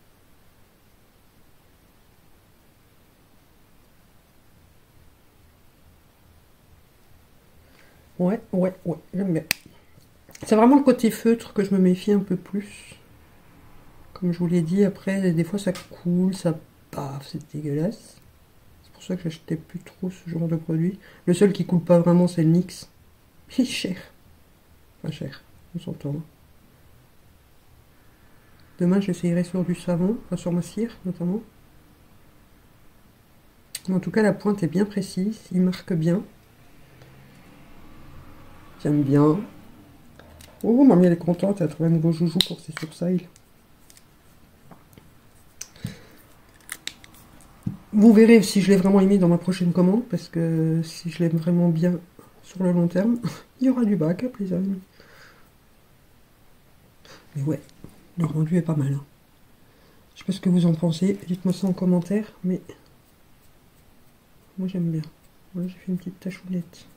Ouais, j'aime bien. C'est vraiment le côté feutre que je me méfie un peu plus. Comme je vous l'ai dit, après, des fois ça coule, ça paf, c'est dégueulasse. C'est pour ça que j'achetais plus trop ce genre de produit. Le seul qui coule pas vraiment, c'est le NYX. Il est cher. Pas cher, on s'entend. Demain, j'essayerai sur du savon, enfin sur ma cire notamment. En tout cas, la pointe est bien précise, il marque bien. J'aime bien. Oh, mamie, elle est contente, elle a trouvé un nouveau joujou pour ses sourcils. Vous verrez si je l'ai vraiment aimé dans ma prochaine commande, parce que si je l'aime vraiment bien sur le long terme, il y aura du backup, les amis. Mais ouais, le rendu est pas mal. Hein. Je sais pas ce que vous en pensez, dites-moi ça en commentaire, mais moi j'aime bien. Voilà, j'ai fait une petite tachounette.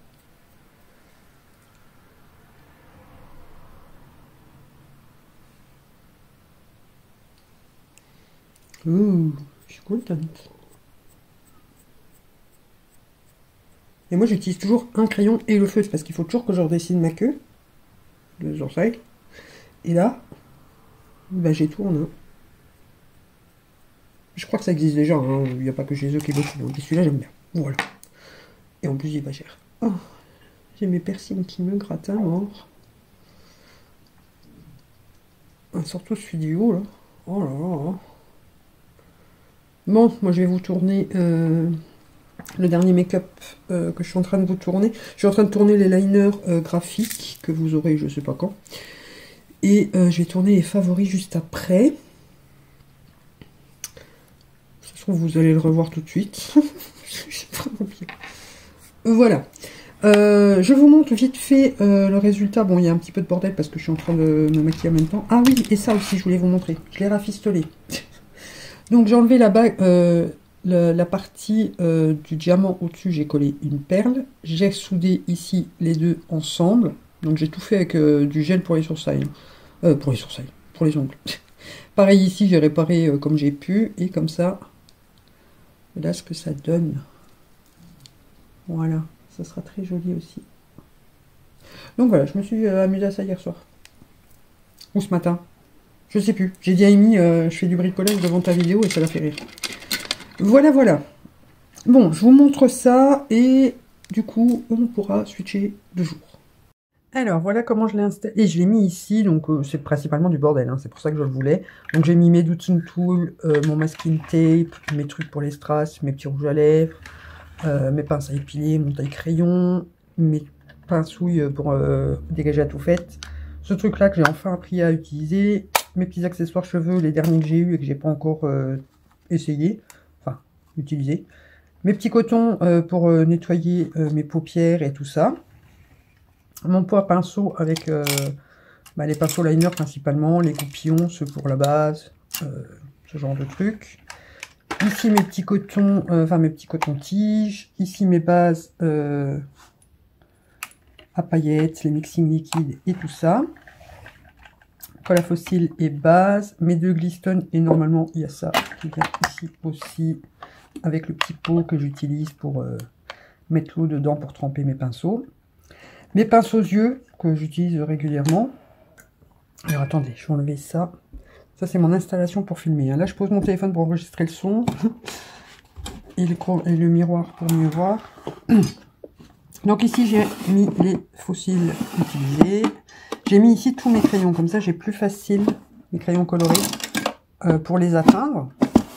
Ouh, je suis contente. Et moi j'utilise toujours un crayon et le feutre, parce qu'il faut toujours que je redessine ma queue, les oreilles. Et là, bah, j'ai tout en un. Je crois que ça existe déjà, hein. Il n'y a pas que chez eux qui le font. Et celui-là j'aime bien. Voilà. Et en plus il est pas cher. Oh, j'ai mes persils qui me grattent à mort. Surtout celui du haut là. Oh là là. Bon, moi je vais vous tourner le dernier make-up que je suis en train de vous tourner. Je suis en train de tourner les liners graphiques que vous aurez je sais pas quand. Et je vais tourner les favoris juste après. Ça se trouve vous allez le revoir tout de suite. Vraiment bien. Voilà. Je vous montre vite fait le résultat. Bon, il y a un petit peu de bordel parce que je suis en train de me maquiller en même temps. Ah oui, et ça aussi, je voulais vous montrer. Je l'ai rafistolé. Donc, j'ai enlevé la bague, la partie du diamant au-dessus. J'ai collé une perle. J'ai soudé ici les deux ensemble. Donc, j'ai tout fait avec du gel pour les sourcils. Pour les sourcils, pour les ongles. Pareil ici, j'ai réparé comme j'ai pu. Et comme ça, voilà ce que ça donne. Voilà. Ça sera très joli aussi. Donc voilà, je me suis amusée à ça hier soir. Ou ce matin. Je sais plus. J'ai dit à Amy, je fais du bricolage devant ta vidéo et ça l'a fait rire. Voilà, voilà. Bon, je vous montre ça et du coup, on pourra switcher de jour. Alors, voilà comment je l'ai installé. Et je l'ai mis ici, donc c'est principalement du bordel, hein, c'est pour ça que je le voulais. Donc j'ai mis mes doutine tools, mon masking tape, mes trucs pour les strass, mes petits rouges à lèvres, mes pinces à épiler, mon taille-crayon, mes pince-ouilles pour dégager la tout faite. Ce truc-là que j'ai enfin appris à utiliser, mes petits accessoires cheveux, les derniers que j'ai eu et que j'ai pas encore essayé, enfin, utilisé. Mes petits cotons pour nettoyer mes paupières et tout ça. Mon pot à pinceau avec les pinceaux liner principalement, les goupillons, ceux pour la base, ce genre de trucs. Ici mes petits cotons, mes petits cotons-tiges. Ici mes bases à paillettes, les mixing liquides et tout ça. Colle à fossile et base. Mes deux Glistone et normalement il y a ça qui vient ici aussi avec le petit pot que j'utilise pour mettre l'eau dedans pour tremper mes pinceaux. Mes pinces aux yeux que j'utilise régulièrement. Alors attendez, je vais enlever ça. Ça c'est mon installation pour filmer. Là je pose mon téléphone pour enregistrer le son. Et le miroir pour mieux voir. Donc ici j'ai mis les fossiles utilisés. J'ai mis ici tous mes crayons. Comme ça j'ai plus facile, mes crayons colorés, pour les atteindre.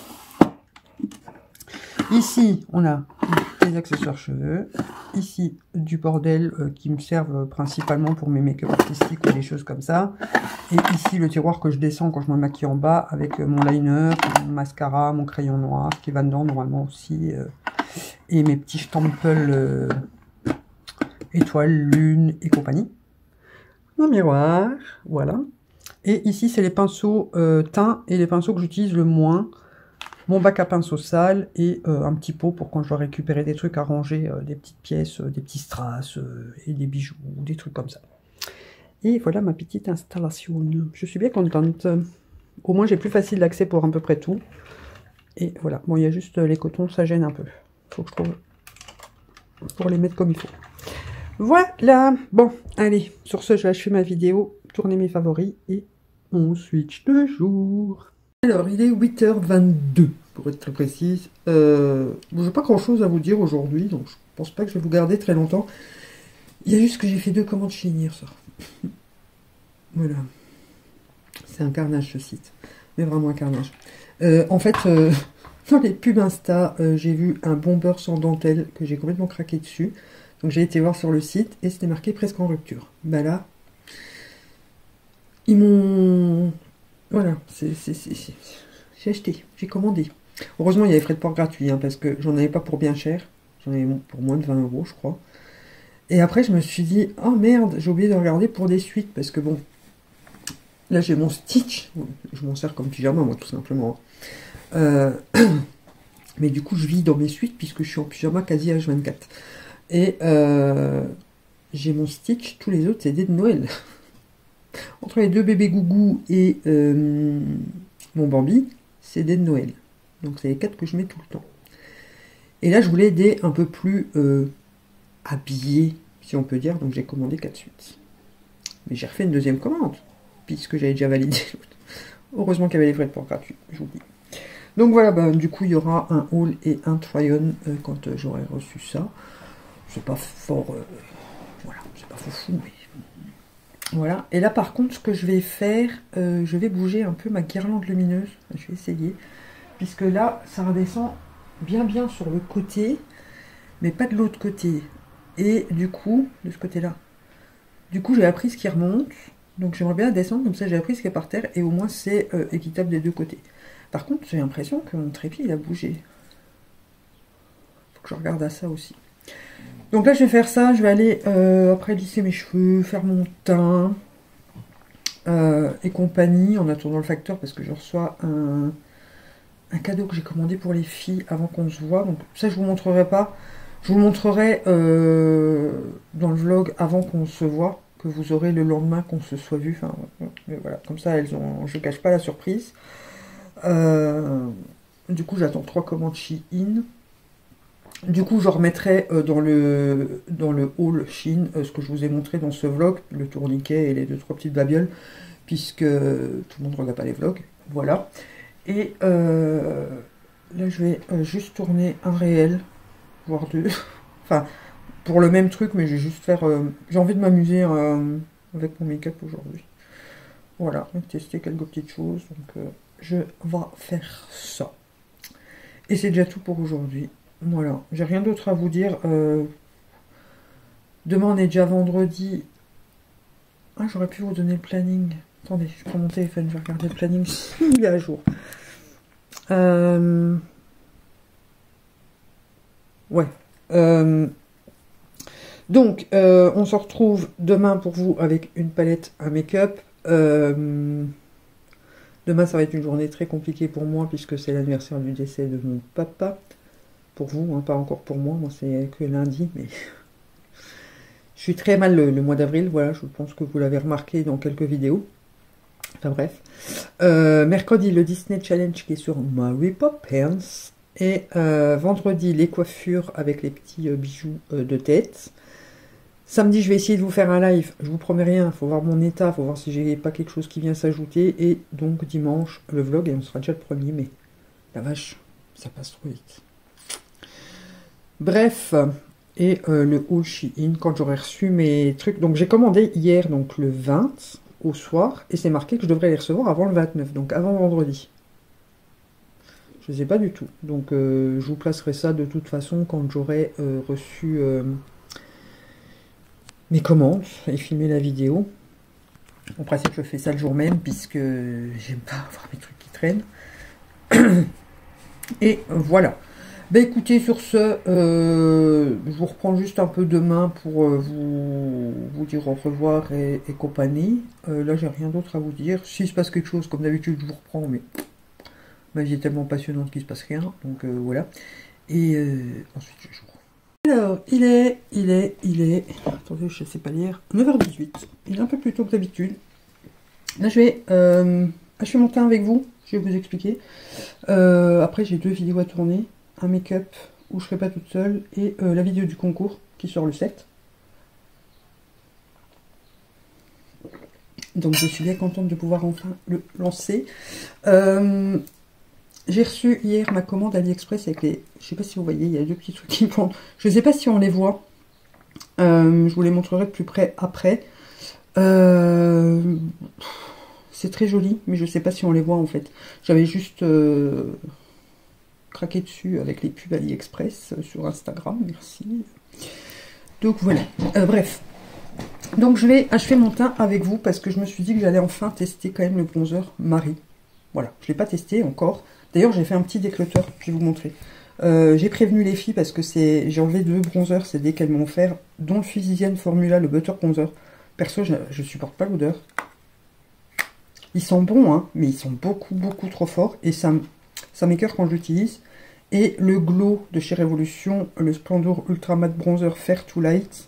Ici on a des accessoires cheveux, ici du bordel qui me servent principalement pour mes make-up artistiques ou des choses comme ça, et ici le tiroir que je descends quand je me maquille en bas avec mon liner, mon mascara, mon crayon noir qui va dedans normalement aussi, et mes petits Stampel étoiles, lune et compagnie. Mon miroir, voilà. Et ici c'est les pinceaux teints et les pinceaux que j'utilise le moins. Mon bac à pinceau sale et un petit pot pour quand je dois récupérer des trucs à ranger, des petites pièces, des petits strass et des bijoux, des trucs comme ça. Et voilà ma petite installation. Je suis bien contente. Au moins j'ai plus facile d'accès pour à peu près tout. Et voilà, bon il y a juste les cotons, ça gêne un peu. Faut que je trouve pour les mettre comme il faut. Voilà, bon, allez, sur ce je vais achever ma vidéo, tourner mes favoris et on switch de jour. Alors, il est 8h22, pour être très précise. Je n'ai pas grand-chose à vous dire aujourd'hui, donc je pense pas que je vais vous garder très longtemps. Il y a juste que j'ai fait 2 commandes Shein hier soir. Voilà. C'est un carnage, ce site. Mais vraiment un carnage. En fait, dans les pubs Insta, j'ai vu un bomber sans dentelle que j'ai complètement craqué dessus. Donc j'ai été voir sur le site et c'était marqué presque en rupture. Bah là, ils m'ont... Voilà, j'ai acheté, j'ai commandé. Heureusement, il y avait frais de port gratuits, hein, parce que j'en avais pas pour bien cher. J'en avais pour moins de 20 €, je crois. Et après, je me suis dit, oh merde, j'ai oublié de regarder pour des suites, parce que bon, là j'ai mon Stitch, je m'en sers comme pyjama, moi, tout simplement. Mais du coup, je vis dans mes suites, puisque je suis en pyjama quasi H24. Et j'ai mon Stitch, tous les autres, c'est des de Noël. Entre les 2 bébés gougou et mon Bambi, c'est des de Noël. Donc c'est les 4 que je mets tout le temps. Et là, je voulais des un peu plus habillés, si on peut dire. Donc j'ai commandé 4 suites. Mais j'ai refait une deuxième commande, puisque j'avais déjà validé l'autre. Heureusement qu'il y avait les frais de port gratuits, j'oublie. Donc voilà, du coup, il y aura un haul et un try-on quand j'aurai reçu ça. C'est pas fort... voilà, c'est pas fou, mais... Voilà, et là par contre ce que je vais faire, je vais bouger un peu ma guirlande lumineuse, je vais essayer, puisque là ça redescend bien sur le côté, mais pas de l'autre côté, et du coup, de ce côté-là, du coup j'ai la prise qui remonte, donc j'aimerais bien descendre, comme ça j'ai la prise qui est par terre, et au moins c'est équitable des deux côtés. Par contre j'ai l'impression que mon trépied il a bougé, faut que je regarde à ça aussi. Donc là, je vais faire ça. Je vais aller après lisser mes cheveux, faire mon teint et compagnie en attendant le facteur parce que je reçois un cadeau que j'ai commandé pour les filles avant qu'on se voit. Donc ça, je vous montrerai pas. Je vous montrerai dans le vlog avant qu'on se voit, que vous aurez le lendemain qu'on se soit vu. Enfin, voilà, comme ça, elles ont. Je cache pas la surprise. Du coup, j'attends 3 commandes Shein. Du coup, je remettrai dans le haul Shein ce que je vous ai montré dans ce vlog, le tourniquet et les 2-3 petites babioles, puisque tout le monde ne regarde pas les vlogs. Voilà. Et là, je vais juste tourner un réel, voire 2. Enfin, pour le même truc, mais je vais juste faire... j'ai envie de m'amuser avec mon make-up aujourd'hui. Voilà, tester quelques petites choses, donc je vais faire ça. Et c'est déjà tout pour aujourd'hui. Voilà, j'ai rien d'autre à vous dire. Demain, on est déjà vendredi. Ah, j'aurais pu vous donner le planning. Attendez, je prends mon téléphone, je vais regarder le planning s'il est à jour. Ouais. Donc, on se retrouve demain pour vous avec une palette à make-up. Demain, ça va être une journée très compliquée pour moi puisque c'est l'anniversaire du décès de mon papa. Pour vous, hein, pas encore pour moi. Moi, c'est que lundi, mais... Je suis très mal le mois d'avril, voilà, je pense que vous l'avez remarqué dans quelques vidéos. Enfin bref. Mercredi, le Disney Challenge qui est sur Mary Poppins. Et vendredi, les coiffures avec les petits bijoux de tête. Samedi, je vais essayer de vous faire un live. Je vous promets rien, il faut voir mon état, il faut voir si j'ai pas quelque chose qui vient s'ajouter. Et donc dimanche, le vlog, et on sera déjà le 1er mai. La vache, ça passe trop vite. Bref... Et le haul Shein quand j'aurai reçu mes trucs. Donc j'ai commandé hier, donc le 20 au soir, et c'est marqué que je devrais les recevoir avant le 29, donc avant vendredi. Je ne sais pas du tout. Donc je vous placerai ça de toute façon quand j'aurai reçu mes commandes et filmé la vidéo. En principe je fais ça le jour même puisque j'aime pas avoir mes trucs qui traînent. Et voilà. Ben écoutez, sur ce, je vous reprends juste un peu demain pour vous dire au revoir et compagnie. Là, j'ai rien d'autre à vous dire. S'il se passe quelque chose, comme d'habitude, je vous reprends, mais ma vie est tellement passionnante qu'il se passe rien. Donc voilà. Et ensuite, je joue. Alors, il est... Attendez, je ne sais pas lire. 9h18. Il est un peu plus tôt que d'habitude. Là, je vais achever mon teint avec vous. Je vais vous expliquer. Après, j'ai 2 vidéos à tourner. Un make-up où je serai pas toute seule et la vidéo du concours qui sort le 7. Donc je suis bien contente de pouvoir enfin le lancer. J'ai reçu hier ma commande AliExpress avec les... Je sais pas si vous voyez, il y a 2 petits trucs qui pendent. Je sais pas si on les voit. Je vous les montrerai de plus près après. C'est très joli, mais je sais pas si on les voit en fait. J'avais juste... craquer dessus avec les pubs AliExpress sur Instagram, merci. Donc voilà, bref. Donc je vais achever mon teint avec vous parce que je me suis dit que j'allais enfin tester quand même le bronzer Marie. Voilà, je ne l'ai pas testé encore. D'ailleurs, j'ai fait un petit décloteur, je vais vous montrer. J'ai prévenu les filles parce que j'ai enlevé 2 bronzers, c'est dès qu'elles m'ont offert, dont le Physicienne Formula, le Butter Bronzer. Perso, je supporte pas l'odeur. Ils sont bons, hein, mais ils sont beaucoup trop forts et ça m'écoeure quand je l'utilise. Et le Glow de chez Révolution, le Splendor Ultra Matte Bronzer Fair to Light.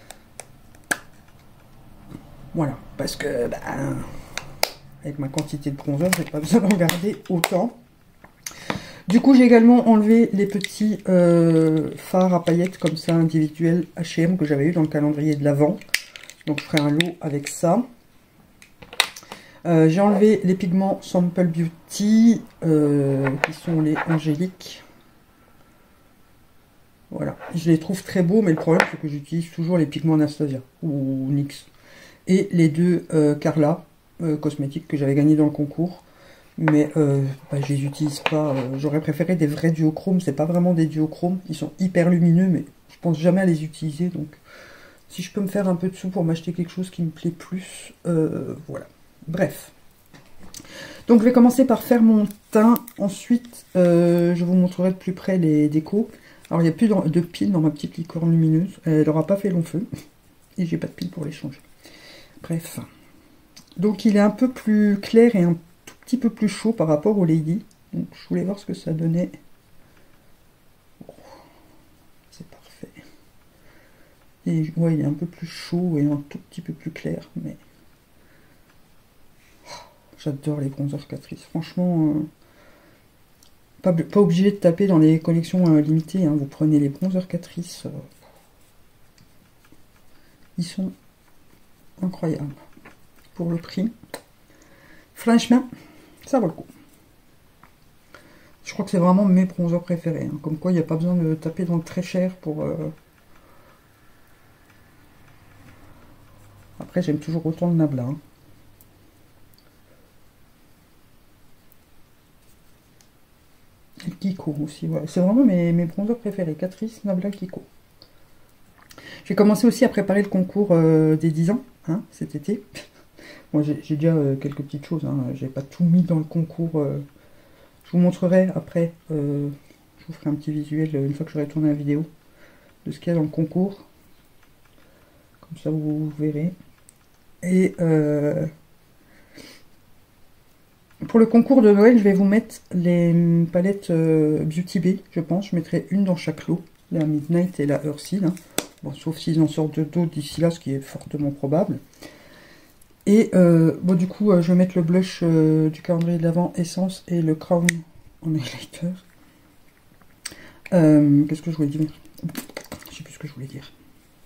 Voilà, parce que bah, avec ma quantité de bronzer, j'ai pas besoin d'en garder autant. Du coup, j'ai également enlevé les petits fards à paillettes comme ça individuels H&M que j'avais eu dans le calendrier de l'Avent. Donc je ferai un lot avec ça. J'ai enlevé les pigments Sample Beauty qui sont les angéliques. Voilà, je les trouve très beaux, mais le problème c'est que j'utilise toujours les pigments Anastasia ou NYX. Et les 2 Carla cosmétiques que j'avais gagné dans le concours. Mais bah, je les utilise pas. J'aurais préféré des vrais duochromes. C'est pas vraiment des duochromes. Ils sont hyper lumineux, mais je pense jamais à les utiliser. Donc si je peux me faire un peu de sous pour m'acheter quelque chose qui me plaît plus, voilà. Bref. Donc je vais commencer par faire mon teint. Ensuite, je vous montrerai de plus près les décos. Alors il n'y a plus de piles dans ma petite licorne lumineuse. Elle n'aura pas fait long feu. Et j'ai pas de piles pour les changer. Bref. Donc il est un peu plus clair et un tout petit peu plus chaud par rapport au Lady. Donc je voulais voir ce que ça donnait. Oh, c'est parfait. Et ouais, il est un peu plus chaud et un tout petit peu plus clair. Mais j'adore les bronzers Catrice. Franchement, pas obligé de taper dans les collections limitées. Hein. Vous prenez les bronzers Catrice. Ils sont incroyables. Pour le prix. Franchement, ça vaut le coup. Je crois que c'est vraiment mes bronzers préférés. Hein. Comme quoi, il n'y a pas besoin de taper dans le très cher pour Après, j'aime toujours autant le Nabla. Hein. Et Kiko aussi, voilà. C'est vraiment mes bronzers préférés. Catrice, Nabla, Kiko. J'ai commencé aussi à préparer le concours des 10 ans, hein, cet été. Moi, j'ai déjà quelques petites choses. Hein. J'ai pas tout mis dans le concours. Je vous montrerai après. Je vous ferai un petit visuel une fois que j'aurai tourné la vidéo de ce qu'il y a dans le concours. Comme ça, vous verrez. Et pour le concours de Noël, je vais vous mettre les palettes Beauty Bay, je pense. Je mettrai une dans chaque lot. La Midnight et la Earthy. Là. Bon, sauf s'ils en sortent d'autres d'ici là, ce qui est fortement probable. Et bon, du coup, je vais mettre le blush du calendrier de l'Avent Essence et le Crown en highlighter. Qu'est-ce que je voulais dire? Je sais plus ce que je voulais dire.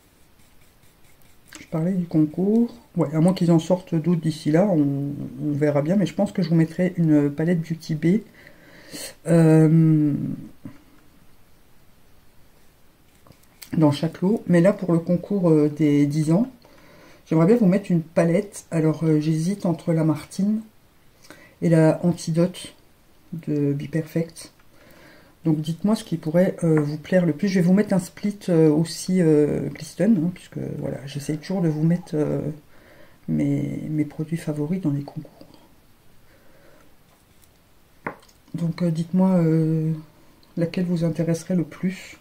Je parlais du concours. Ouais, à moins qu'ils en sortent d'autres d'ici là, on verra bien. Mais je pense que je vous mettrai une palette Beauty Bay. Dans chaque lot. Mais là, pour le concours des 10 ans, j'aimerais bien vous mettre une palette. Alors, j'hésite entre la Martine et la Antidote de Be Perfect. Donc, dites-moi ce qui pourrait vous plaire le plus. Je vais vous mettre un split aussi Glisten, hein, puisque voilà, j'essaie toujours de vous mettre mes produits favoris dans les concours. Donc, dites-moi laquelle vous intéresserait le plus.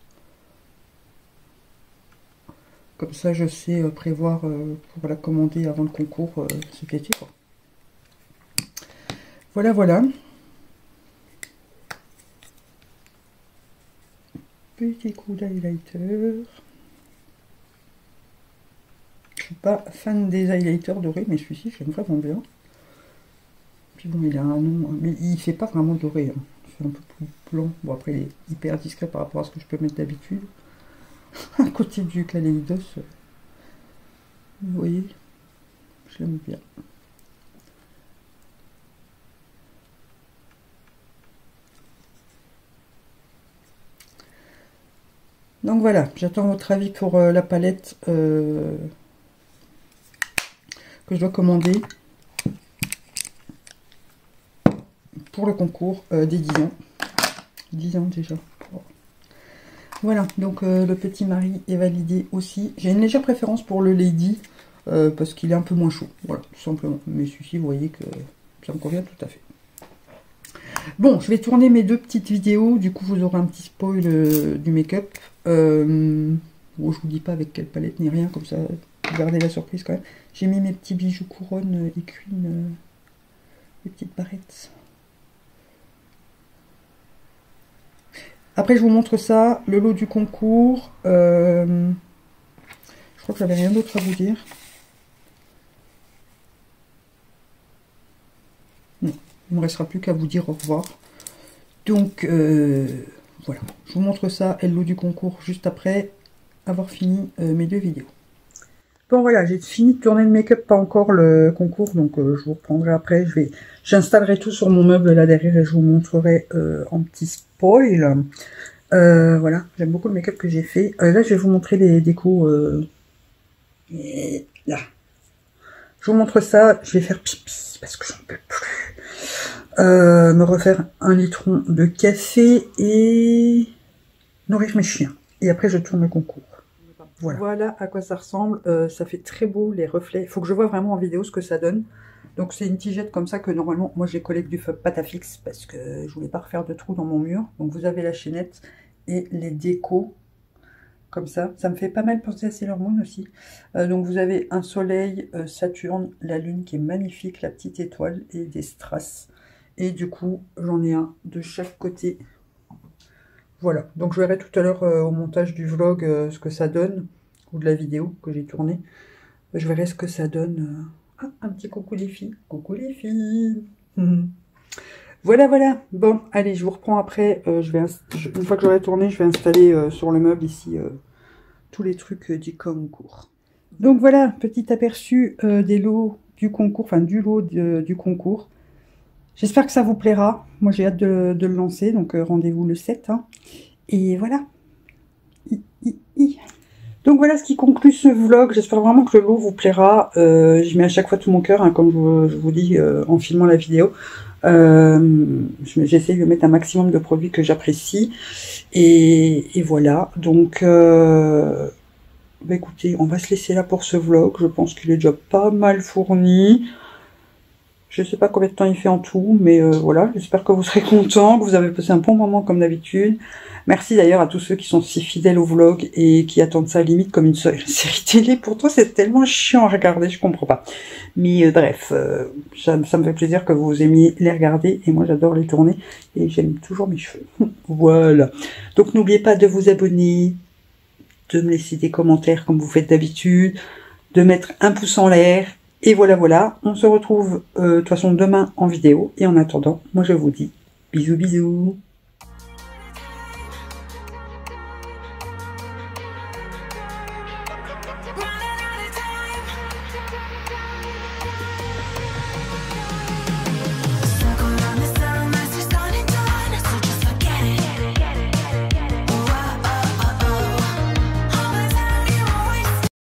Comme ça, je sais prévoir pour la commander avant le concours cet été, quoi. Voilà, voilà. Petit coup d'highlighter. Je suis pas fan des highlighters dorés, mais celui-ci, j'aime vraiment bien. Puis bon, il a un nom, mais il fait pas vraiment doré. Hein. Il fait un peu plus blanc. Bon, après, il est hyper discret par rapport à ce que je peux mettre d'habitude. À côté du Kaleidos, vous voyez, je l'aime bien. Donc voilà, j'attends votre avis pour la palette que je dois commander pour le concours des 10 ans. 10 ans déjà. Voilà, donc le petit mari est validé aussi. J'ai une légère préférence pour le Lady, parce qu'il est un peu moins chaud. Voilà, tout simplement. Mais celui-ci, vous voyez que ça me convient tout à fait. Bon, je vais tourner mes deux petites vidéos. Du coup, vous aurez un petit spoil du make-up. Bon, je vous dis pas avec quelle palette ni rien, comme ça, vous gardez la surprise quand même. J'ai mis mes petits bijoux couronne écuine, les petites barrettes. Après, je vous montre ça, le lot du concours. Je crois que j'avais rien d'autre à vous dire. Non, il ne me restera plus qu'à vous dire au revoir. Donc, voilà. Je vous montre ça et le lot du concours juste après avoir fini mes deux vidéos. Bon, voilà, j'ai fini de tourner le make-up, pas encore le concours, donc je vous reprendrai après. J'installerai tout sur mon meuble là derrière et je vous montrerai en petit spoil. Voilà, j'aime beaucoup le make-up que j'ai fait. Là, je vais vous montrer les décos. Là. Je vous montre ça. Je vais faire pipi parce que j'en peux plus. Me refaire un litron de café et nourrir mes chiens. Et après, je tourne le concours. Voilà. Voilà à quoi ça ressemble. Ça fait très beau les reflets. Il faut que je vois vraiment en vidéo ce que ça donne. Donc c'est une tigette comme ça que normalement, moi j'ai collé avec du pâte à fixe parce que je voulais pas refaire de trous dans mon mur. Donc vous avez la chaînette et les décos comme ça. Ça me fait pas mal penser à Sailor Moon aussi. Donc vous avez un soleil, Saturne, la lune qui est magnifique, la petite étoile et des strass. Et du coup, j'en ai un de chaque côté. Voilà, donc je verrai tout à l'heure au montage du vlog ce que ça donne, ou de la vidéo que j'ai tournée. Je verrai ce que ça donne. Ah, un petit coucou les filles. Coucou les filles. Voilà, voilà. Bon, allez, je vous reprends après. Une fois que j'aurai tourné, je vais installer sur le meuble ici tous les trucs du concours. Donc voilà, petit aperçu des lots du concours, enfin du lot du concours. J'espère que ça vous plaira. Moi, j'ai hâte de le lancer, donc rendez-vous le 7. Hein. Et voilà. Donc voilà ce qui conclut ce vlog. J'espère vraiment que le lot vous plaira. J'y mets à chaque fois tout mon cœur, hein, comme je vous dis en filmant la vidéo. J'essaie de mettre un maximum de produits que j'apprécie. Et voilà. Donc, bah écoutez, on va se laisser là pour ce vlog. Je pense qu'il est déjà pas mal fourni. Je sais pas combien de temps il fait en tout, mais voilà, j'espère que vous serez contents, que vous avez passé un bon moment comme d'habitude. Merci d'ailleurs à tous ceux qui sont si fidèles au vlog et qui attendent ça limite comme une série télé. Pour toi, c'est tellement chiant à regarder, je comprends pas. Mais bref, ça me fait plaisir que vous aimiez les regarder et moi j'adore les tourner et j'aime toujours mes cheveux. Voilà. Donc n'oubliez pas de vous abonner, de me laisser des commentaires comme vous faites d'habitude, de mettre un pouce en l'air. Et voilà, voilà, on se retrouve de toute façon demain en vidéo. Et en attendant, moi je vous dis bisous bisous.